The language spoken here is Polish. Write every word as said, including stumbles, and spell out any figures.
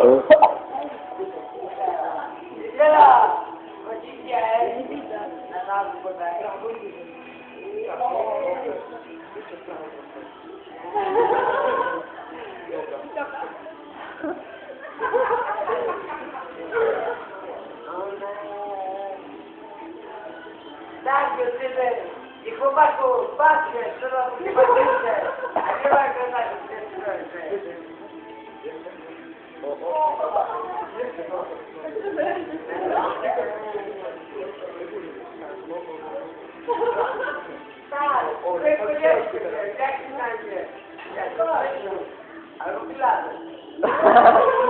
Tak, dziewczyny i chłopaku, patrzcie, trzeba mu nie patrzcie, a nie ma go tak, tak, powiedzieliście się, jak się znajdzie, jak to albo pilany.